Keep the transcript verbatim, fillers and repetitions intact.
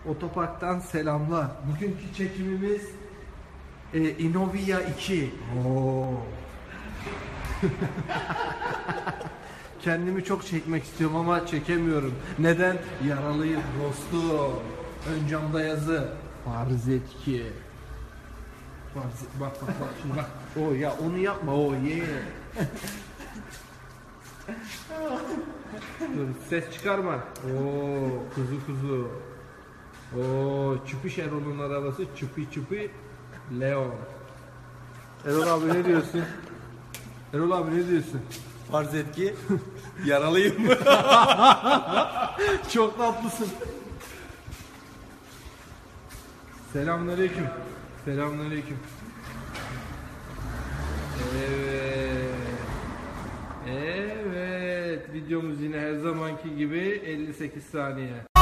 Otoparktan selamlar. Bugünkü çekimimiz e, Inovia iki. Oo. Kendimi çok çekmek istiyorum ama çekemiyorum. Neden? Yaralıyım dostum. Ön camda yazı. Farzet iki. Farzet, bak bak bak şimdi bak. O ya onu yapma o ye. Dur ses çıkarma. Oo kuzu kuzu. Oo Çupi Şeron'un arabası Çupi Çupi Leon. Erol abi ne diyorsun? Erol abi ne diyorsun? Farz et ki yaralıyım. Çok tatlısın. Selamünaleyküm. Selamünaleyküm. Evet. Evet. Videomuz yine her zamanki gibi elli sekiz saniye.